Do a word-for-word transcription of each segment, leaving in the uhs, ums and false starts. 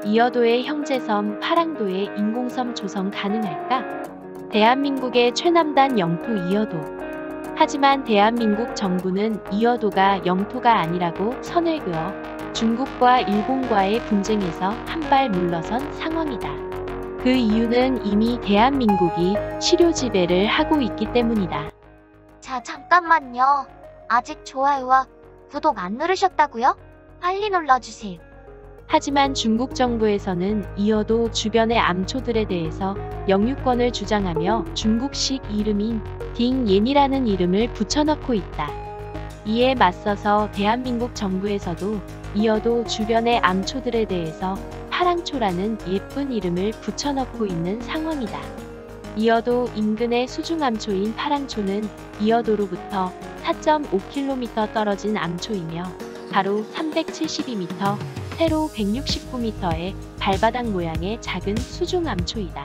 이어도의 형제섬 파랑도의 인공섬 조성 가능할까? 대한민국의 최남단 영토 이어도. 하지만 대한민국 정부는 이어도가 영토가 아니라고 선을 그어 중국과 일본과의 분쟁에서 한 발 물러선 상황이다. 그 이유는 이미 대한민국이 실효 지배를 하고 있기 때문이다. 자, 잠깐만요. 아직 좋아요와 구독 안 누르셨다고요? 빨리 눌러주세요. 하지만 중국 정부에서는 이어도 주변의 암초들에 대해서 영유권을 주장하며 중국식 이름인 딩옌이라는 이름을 붙여넣고 있다. 이에 맞서서 대한민국 정부에서도 이어도 주변의 암초들에 대해서 파랑초라는 예쁜 이름을 붙여넣고 있는 상황이다. 이어도 인근의 수중암초인 파랑초는 이어도로부터 사 점 오 킬로미터 떨어진 암초이며 가로 삼백칠십이 미터, 세로 백육십구 미터의 발바닥 모양의 작은 수중암초이다.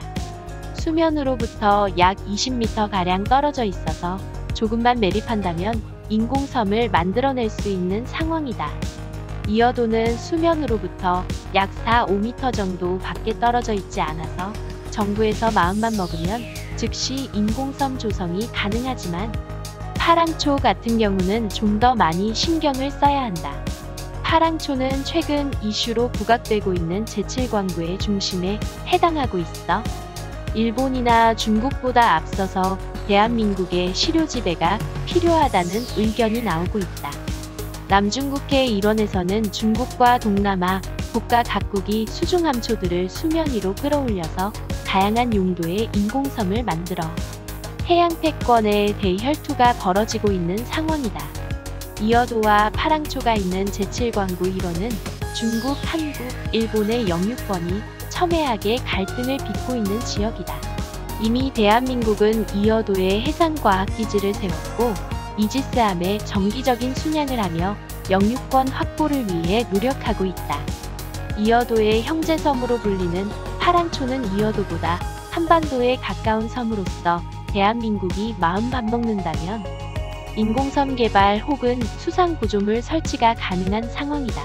수면으로부터 약 이십 미터가량 떨어져 있어서 조금만 매립한다면 인공섬을 만들어낼 수 있는 상황이다. 이어도는 수면으로부터 약 사, 오 미터 정도 밖에 떨어져 있지 않아서 정부에서 마음만 먹으면 즉시 인공섬 조성이 가능하지만 파랑초 같은 경우는 좀 더 많이 신경을 써야 한다. 파랑초는 최근 이슈로 부각되고 있는 제칠 광구의 중심에 해당하고 있어 일본이나 중국보다 앞서서 대한민국의 실효 지배가 필요하다는 의견이 나오고 있다. 남중국해 일원에서는 중국과 동남아 국가 각국이 수중암초들을 수면 위로 끌어올려서 다양한 용도의 인공섬을 만들어 해양 패권의 대혈투가 벌어지고 있는 상황이다. 이어도와 파랑초가 있는 제칠 광구 일원은 중국, 한국, 일본의 영유권이 첨예하게 갈등을 빚고 있는 지역이다. 이미 대한민국은 이어도에 해상과학기지를 세웠고 이지스함에 정기적인 순양을 하며 영유권 확보를 위해 노력하고 있다. 이어도의 형제섬으로 불리는 파랑초는 이어도보다 한반도에 가까운 섬으로서 대한민국이 마음 밥먹는다면 인공섬 개발 혹은 수상 구조물 설치가 가능한 상황이다.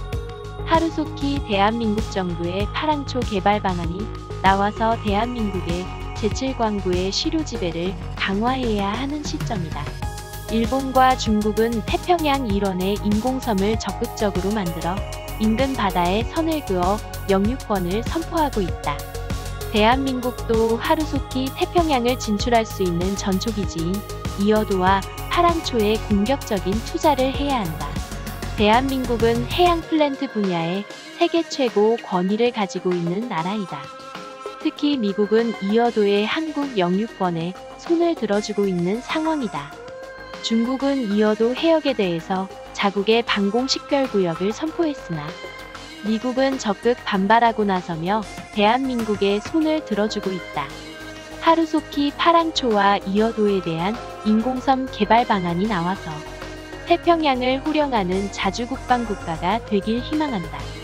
하루속히 대한민국 정부의 파랑초 개발 방안이 나와서 대한민국의 제칠 광구의 실효 지배를 강화해야 하는 시점이다. 일본과 중국은 태평양 일원의 인공섬을 적극적으로 만들어 인근 바다에 선을 그어 영유권을 선포하고 있다. 대한민국도 하루속히 태평양을 진출할 수 있는 전초기지인 이어도와 파랑초에 공격적인 투자를 해야 한다. 대한민국은 해양 플랜트 분야에 세계 최고 권위를 가지고 있는 나라이다. 특히 미국은 이어도의 한국 영유권에 손을 들어주고 있는 상황이다. 중국은 이어도 해역에 대해서 자국의 방공식별구역을 선포했으나 미국은 적극 반발하고 나서며 대한민국에 손을 들어주고 있다. 하루속히 파랑초와 이어도에 대한 인공섬 개발 방안이 나와서 태평양을 호령하는 자주국방 국가가 되길 희망한다.